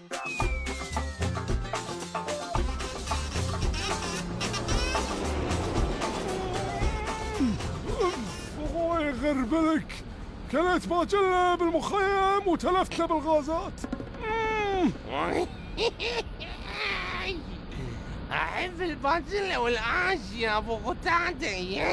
الله يغربلك، كليت باجلة بالمخيم وتلفتنا بالغازات. أحب الباجلة والعاش يا أبو غتادي.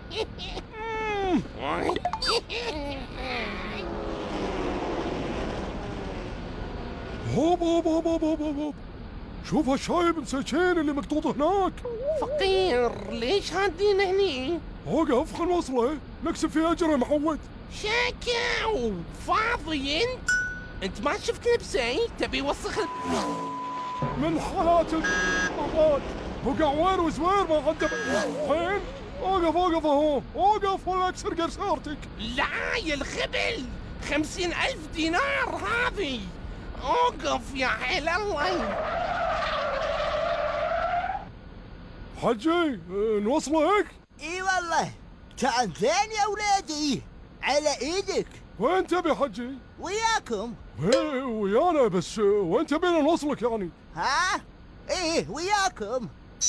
هوب هوب هوب هوب هوب هوب، شوف هالشايب مسكين اللي مقطوط هناك. فقير ليش هادين هني؟ وقف خل نوصله، نكسب فيه أجر يا معود. شاكاو فاضي انت ما شفت لبسي؟ تبي وسخ من حالات المرات وقع وين وزوير ما عنده وين؟ اوقف اوقف اهو، اوقف ولا اكسر قرصارتك. لا يا الخبل، 50,000 دينار هذه. اوقف يا حيل الله. حجي نوصلك؟ اي والله، كان زين يا ولادي، على ايدك. وين تبي حجي؟ وياكم. ويانا بس وين تبينا نوصلك يعني؟ ها؟ ايه وياكم.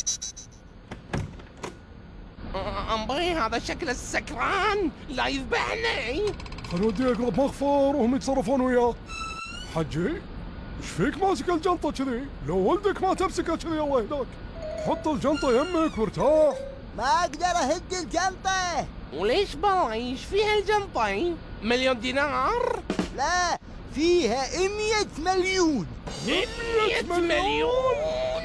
امبي هذا شكله السكران لا يذبحني. خل ودي اقرب مغفر وهم يتصرفون وياه. حجي ايش فيك ماسك الجنطة كذي؟ لو ولدك ما تمسكها كذي الله يهداك. حط الجنطة يمك وارتاح. ما اقدر اهد الجنطة. وليش بالله ايش فيها الجنطة؟ 1,000,000 دينار؟ لا، فيها 100 مليون. 100 مليون؟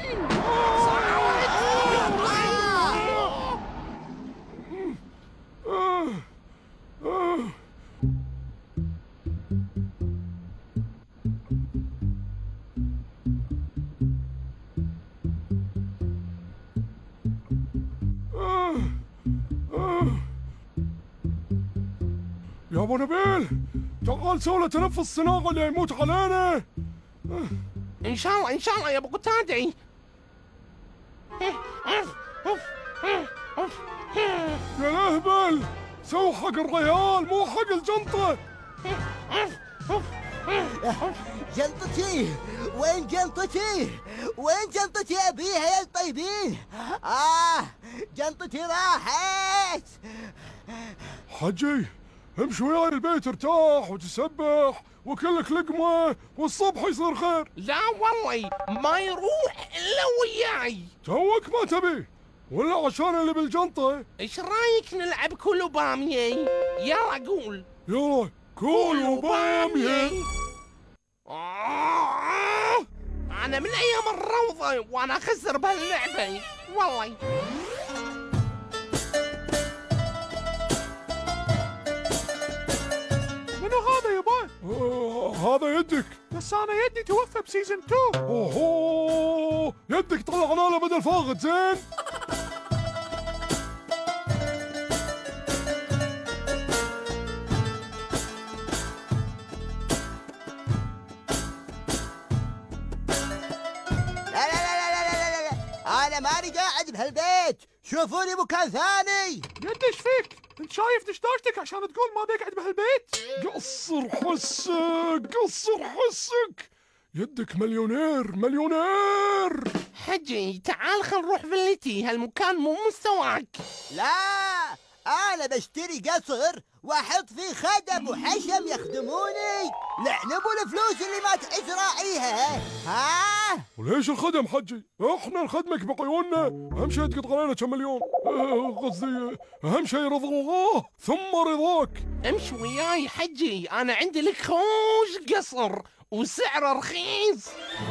يا ابو نبيل تعال سوله تنفس الصناعة اللي يموت علينا. ان شاء الله ان شاء الله يا ابو قتادي. يا الاهبل سو حق الريال مو حق الجنطة. جنطتي وين جنطتي؟ وين جنطتي ابيها يا الطيبين؟ جنطتي راحت. حجي امشي وياي البيت ارتاح وتسبح وكلك لقمة والصبح يصير خير. لا والله ما يروح الا وياي. توك ما تبي ولا عشان اللي بالجنطة؟ ايش رايك نلعب كلو بامية؟ يلا قول. يلا كولو بامية. انا من ايام الروضة وانا خسر بهاللعبة والله. منو هذا يا باي؟ هذا يدك. بس انا يدي توفى بسيزون 2. اوهو يدك طلعنا له بدل فاقد زين. لا لا لا لا لا لا لا، انا ماني قاعد بهالبيت، شوفوني مكان ثاني. يدي ايش فيك؟ انت شايف دشداشتك عشان تقول ما بيقعد بهالبيت؟ قصر حسك قصر حسك، يدك مليونير مليونير. حجي تعال خل نروح فيلتي، هالمكان مو مستواك. لا، انا بشتري قصر واحط فيه خدم وحشم يخدموني، لعنبوا الفلوس اللي ما تعيش راعيها. ها؟ وليش الخدم حجي؟ احنا نخدمك بعيوننا، اهم شيء تقط علينا كم مليون. قصدي اهم شيء رضا الله ثم رضاك. امشي وياي حجي، انا عندي لك خوش قصر وسعره رخيص.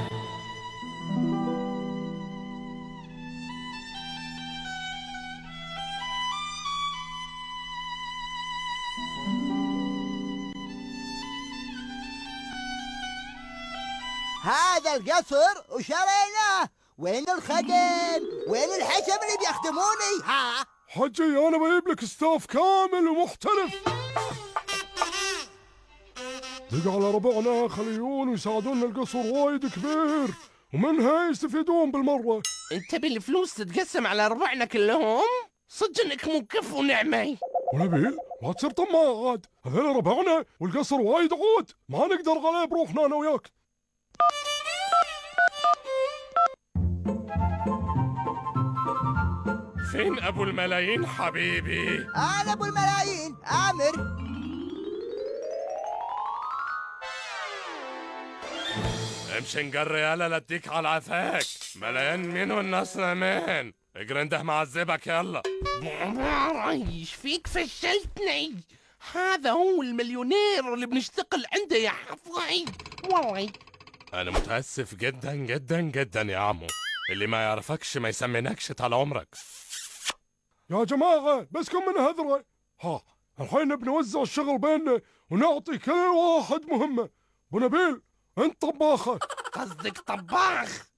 هذا القصر وشريناه، وين الخدم؟ وين الحشم اللي بيخدموني؟ ها؟ حجي انا بجيب لك ستاف كامل ومحترف. دق على ربعنا خليون ويساعدونا، القصر وايد كبير ومنها يستفيدون بالمرة. انت بالفلوس تتقسم على ربعنا كلهم؟ صدق انك مو كف ونعمة. ونبيل ما تصير طماع عاد، هذول ربعنا والقصر وايد عود ما نقدر عليه بروحنا انا وياك. فين ابو الملايين حبيبي؟ انا ابو الملايين امر. امشي نجري يلا لاديك على عفاك. ملايين مين والناس مان؟ اجري انده معذبك يلا. ايش فيك فشلتني؟ هذا هو المليونير اللي بنشتغل عنده يا حفظي والله. انا متاسف جدا جدا جدا يا عمو. اللي ما يعرفكش ما يسمينكش طال عمرك. يا جماعة بس كم من هذرة. ها الحين بنوزع الشغل بيننا ونعطي كل واحد مهمة. ابو نبيل انت طباخة. قصدك طباخ؟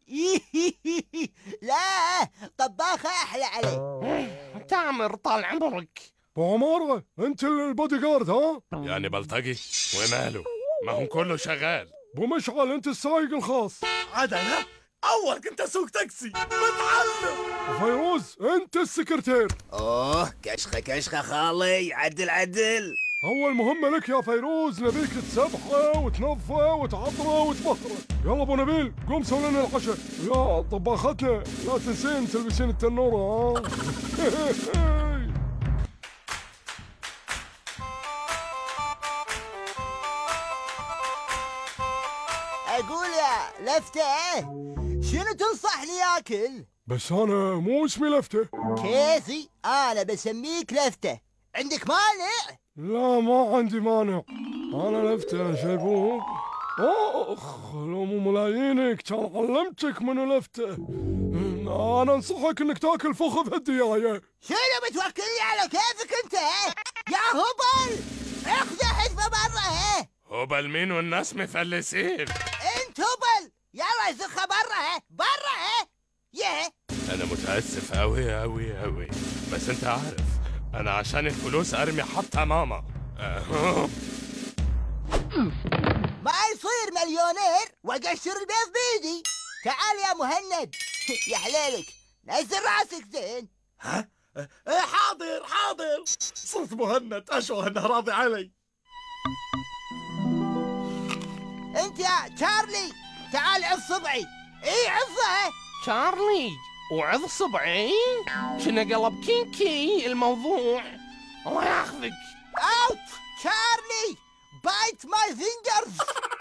لا طباخة احلى علي. تامر طال عمرك. ابو عمارة انت البودي جارد ها؟ يعني بلطجي وماله؟ ما هم كله شغال. ابو مشعل انت السايق الخاص. عدلة أول كنت أسوق تاكسي متعلم. وفيروز انت السكرتير. اوه كشخة خالي، عدل. اول مهمة لك يا فيروز، نبيك تسبحه وتنظفه وتعطره وتبخره. يلا ابو نبيل قوم سوي لنا العشاء. يا طباختنا لا تنسين تلبسين التنورة ها. اقول يا لفتة شنو تنصحني اكل؟ بس انا مو اسمي لفتة. كيفي انا بسميك لفتة، عندك مانع؟ لا ما عندي مانع، انا لفتة شيبوب. اخ لو مو ملايينك كان علمتك منو لفتة. انا انصحك انك تاكل فخذ هالدياية. شنو بتوكلني على كيفك انت؟ يا هبل اخذ حذفه برا. هبل مين والناس مفلسين؟ انت هبل يلا زخها برا. يه انا متاسف اوي اوي اوي، بس انت عارف انا عشان الفلوس ارمي حتى ماما. ما يصير مليونير واقشر البيض بيدي. تعال يا مهند يا حليلك نزل راسك زين. ها؟ حاضر. صرت مهند، أشوه أنه راضي علي. انت يا تشارلي تعال عض صبعي. عضه. شارلي وعض صبعي؟ شنو قلب كينكي الموضوع؟ الله ياخذك. اوت تشارلي بايت ماي فينجرز.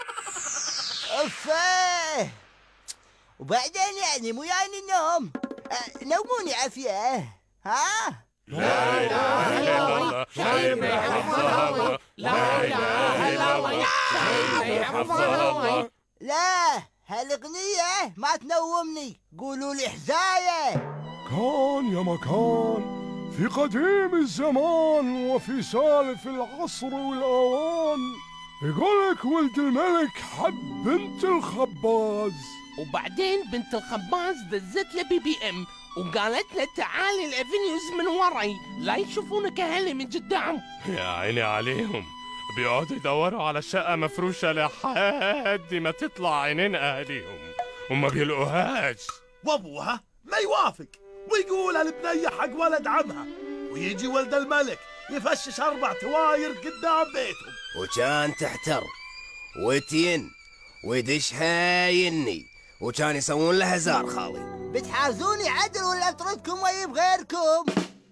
افا وبعدين يعني مو يعني النوم. نوموني عافيه ها. لا اله الا الله سيدنا حفظ الله. لا اله الا الله سيدنا حفظ الله. لا هالأغنية ما تنومني، قولوا لي حزاية. كان يا مكان في قديم الزمان وفي سالف العصر والأوان، يقولك ولد الملك حب بنت الخباز. وبعدين بنت الخباز دزت له BBM وقالت له تعالي الافنيوز من وري لا يشوفونك اهلي من قدام. يا عيني عليهم بيقعدوا يدوروا على شقة مفروشة لحد ما تطلع عينين اهاليهم وما بيلقوهاش. وابوها ما يوافق ويقول البنية حق ولد عمها، ويجي ولد الملك يفشش 4 تواير قدام بيتهم. وكان تحتر وتين ويدش هايني وكان يسوون له هزار خالي. بتحازوني عدل ولا اطردكم ويجيب غيركم؟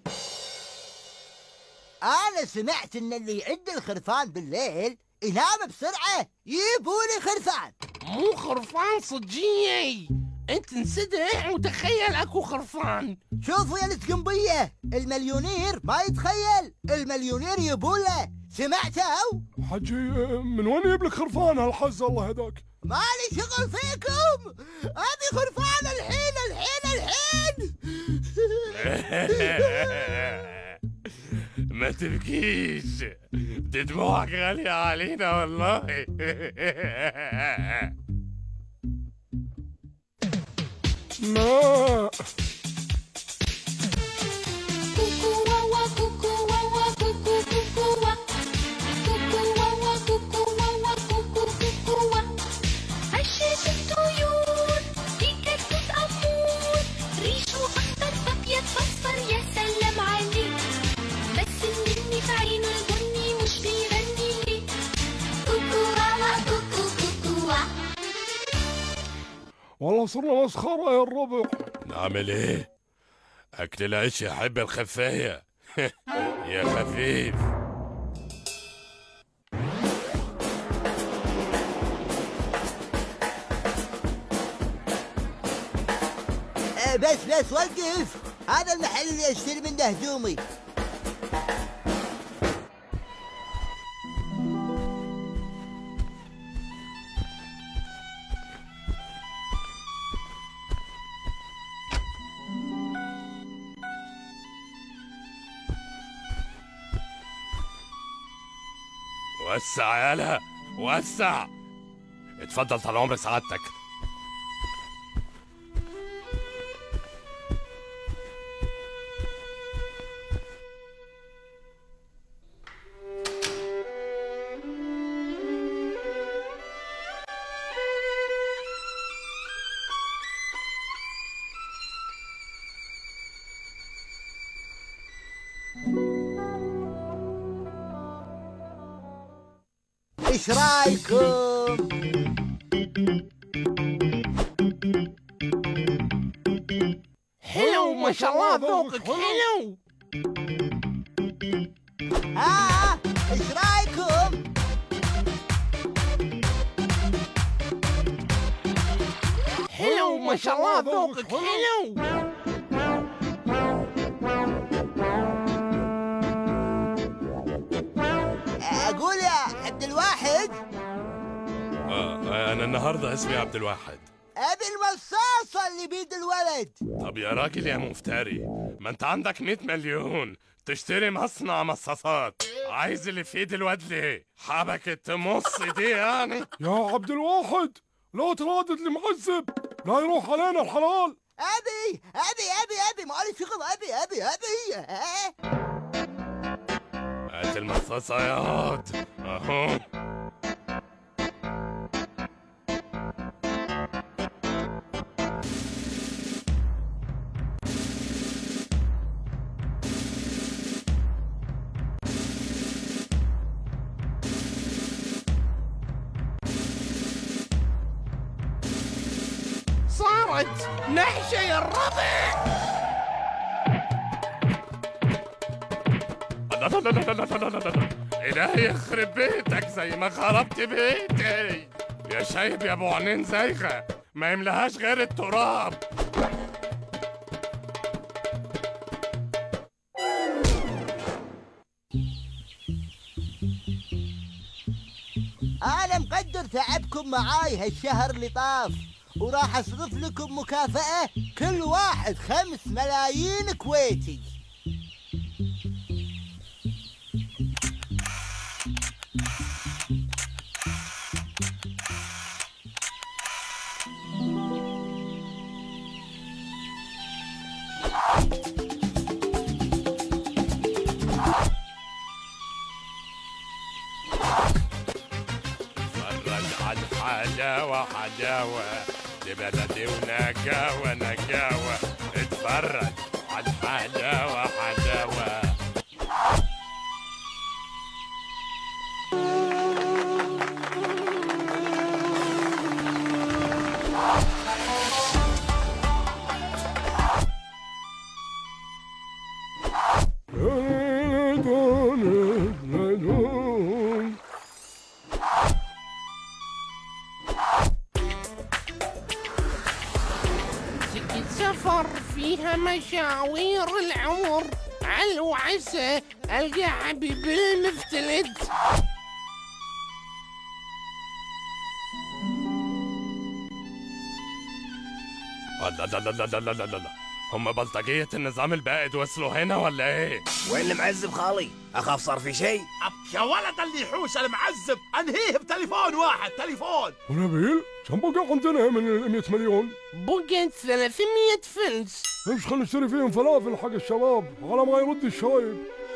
انا سمعت ان اللي يعد الخرفان بالليل ينام بسرعة. يجيبولي خرفان. مو خرفان صجية، انت انسدح وتخيل اكو خرفان. شوفوا يا الاسكنبية المليونير ما يتخيل، المليونير يبوله. سمعتوا؟ حجي من وين يجيب لك خرفان هالحز الله هداك؟ مالي شغل فيكم، ابي خرفان الحين. ما تبكيش، دموعك غالية علينا والله. ماء كوكو واوا كوكو واوا كوكو كوكو وا كوكو واوا كوكو واوا كوكو كوكو وا. عشت الطيور في كتكوت أمور، ريشه أخضر أبيض أصفر يا سلام عليه، بس مني في عينه البني مش بيغني ليه. كوكو واوا كوكو كوكو وا. والله صرنا مسخرة يا الربع. نعمل ايه؟ أكل العيش يحب الخفاية. يا خفيف. بس وقف، هذا المحل اللي اشتري منه هدومي. وسع يالا وسع. اتفضل طال عمرك سعادتك. ايش رايكم؟ حلو ما شاء الله ذوقك حلو. ايش رايكم؟ حلو ما شاء الله ذوقك حلو. اقول يا عبد الواحد. أنا النهاردة اسمي عبد الواحد. ابي المصاصة اللي بيد الولد. طب يا راجل يا مفتري، ما انت عندك 100 مليون تشتري مصنع مصاصات، عايز اللي في ايد الواد ليه؟ حبكة تمص دي يعني؟ يا عبد الواحد لا ترادد اللي معذب، لا يروح علينا الحلال. ابي مالي شغل. ابي هات المصاصة يا واد اهو. صارت نحشة يا الربع. إلهي يخرب بيتك زي ما خربت بيتي يا شايب يا ابو عينين زايغة، ما يملهاش غير التراب. انا مقدر تعبكم معاي هالشهر اللي طاف، وراح اصرف لكم مكافأة كل واحد 5 ملايين كويتي. حلاوة دي بلدي ونقاوة اتفرج على الحلاوة. سفر فيها مشاوير العمر، على وعسى القى حبيب المفتلت. لا هم بلطجية النظام البائد وصلوا هنا ولا ايه؟ وين المعذب خالي؟ اخاف صار في شيء؟ يا ولد اللي يحوش المعذب انهيه بتليفون واحد. تليفون ونبيل كم بقى عندنا من ال 100 مليون؟ بقت 300 فلس. ايش خلينا نشتري فيهم فلافل حق الشباب على ما يرد الشايب.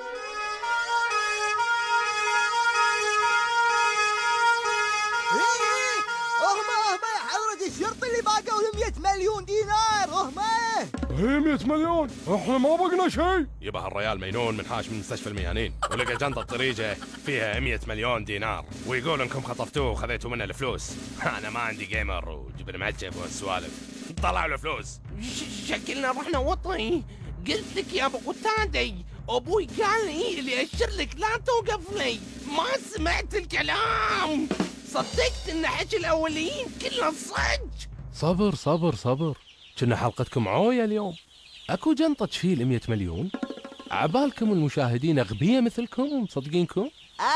اهما يا حضرة الشرطي اللي باقوا له 100 مليون دينار. هي 100 مليون احنا ما بقنا شيء. يبقى هالريال مينون منحاش من مستشفى المجانين ولقى جنطة طريجة فيها 100 مليون دينار ويقول انكم خطفتوه وخذيتوا منه الفلوس. انا ما عندي جيمر وجبن معجب والسوالف. طلعوا له فلوس. شكلنا رحنا وطي قلت لك يا ابو قتادي، ابوي قال لي اللي اشر لك لا توقف لي، ما سمعت الكلام، صدقت ان حكي الاولين كله صج. صبر صبر صبر، كنا حلقتكم عوية اليوم، اكو جنطة تشيل 100 مليون؟ عبالكم المشاهدين اغبياء مثلكم مصدقينكم؟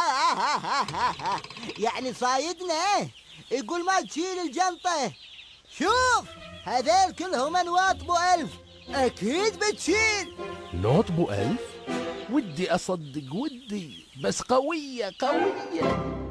يعني صايدنا يقول ما تشيل الجنطة. شوف هذيل كلهم انواط بو 1000، اكيد بتشيل. نوت بو 1000؟ ودي اصدق ودي، بس قوية قوية.